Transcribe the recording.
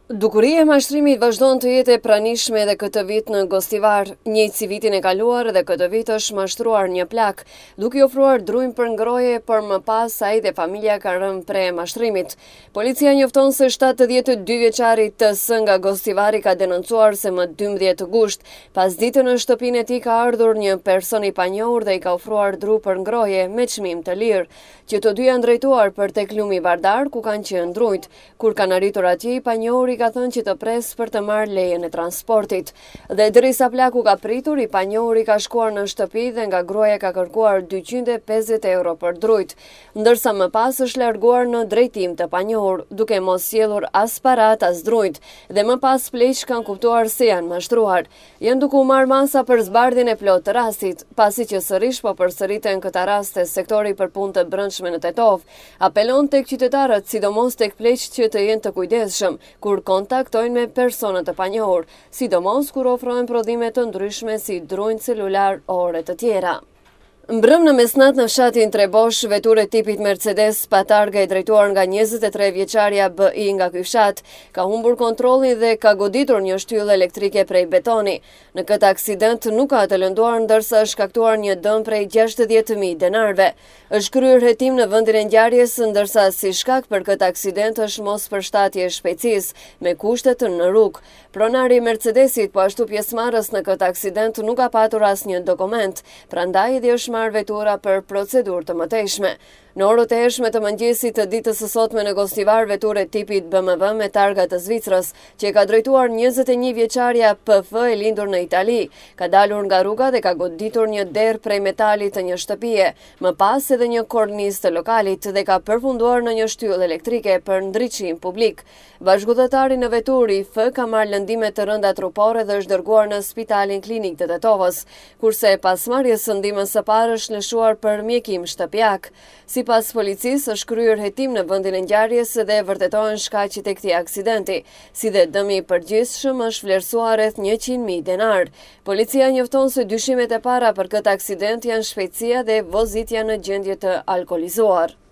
Dukuria e mashtrimit vazhdon të jetë e pranishme edhe këtë vit në Gostivar. Njëjtë si vitin e kaluar edhe këtë vit është mashtruar një plak, duke i ofruar drujmë për ngroje, por më pas ai dhe familja ka rënë pre mashtrimit. Policia njofton se 72 vjeçari TS nga Gostivari ka denoncuar se më 12 gusht, pas ditën në shtëpinë e tij ka ardhur një person i panjohur dhe i ka ofruar dru për ngroje me çmim të lirë, që të dy janë drejtuar për tek lumi Vardar ku kanë qenë drujt. Kur kanë arritur atje, i panjohuri ka thënë që të pres për të marrë lejen e transportit. Dhe derisa plaku ka pritur, i panjohuri ka shkuar në shtëpi dhe nga gruaja ka kërkuar 250 euro për drujt, ndërsa më pas është larguar në drejtim të panjohur, duke mos sjellur as parat as drujt, dhe më pas pleq kanë kuptuar se janë mashtruar. Janë duke u marrë masa për zbardhjen e plotë të rastit, pasi që sërish po përsëriten këta raste sektori për punë të brendshme në Tetov, apelon tek qytetarët, sidomos tek pleqt që të jenë të kujdesshëm kur kontaktojnë me persona të panjohur, sidomos kur ofrojnë prodhime të ndryshme si drujnë celular, orë të tjera. Mbrëm në mesnat në fshatin Trebosh, veture tipit Mercedes pa targa e drejtuar nga 23 vjeçaria BI nga ky fshat, ka humbur kontrollin dhe ka goditur një shtyllë elektrike prej betoni. Në këtë aksident nuk ka të lënduar, ndërsa është shkaktuar një dëm prej 60.000 denarve. Është kryer hetim në vendin e ngjarjes, ndërsa si shkak për këtë aksident është mos përshtatje shpejtësisë me kushtet në rrugë. Pronari i Mercedesit, po ashtu pjesëmarrës në këtë aksident, nuk ka patur asnjë dokument, prandaj dhe është marrë vetura për procedurë të mëtejshme. Në orët e hershme të mëngjesit të ditës së sotme në Gostivar, veture tipit BMW me targa të Zvicrës, që ka drejtuar 21 vjeçaria PF e lindur në Itali, ka dalur nga rruga dhe ka goditur një derë prej metalit të një shtëpie, më pas edhe një kornizë të lokalit dhe ka përfunduar në një shtyllë elektrike për ndriçim publik. Bashkëudhëtari në veturi F ka marrë lëndime të rënda trupore dhe është dërguar në Spitalin Klinik të Tetovës, kurse pas marrjes së ndihmës së parë është lëshuar për mjekim shtëpiak. Sipas policisë, është kryer hetim në vendin e ngjarjes dhe vërtetohen shkaqet e këtij aksidenti, si dhe dëmi i përgjithshëm është vlerësuar rreth 100.000 denar. Policia njofton se dyshimet e para për këtë aksident janë shpejtësia dhe vozitja në gjendje të alkolizuar.